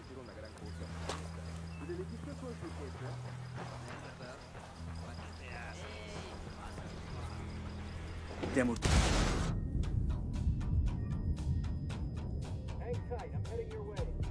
decir una gran cosa. ¿Y le dijiste eso a su jefe? Es verdad. ¿Para qué te haces? Te amo. Hang tight, I'm heading your way.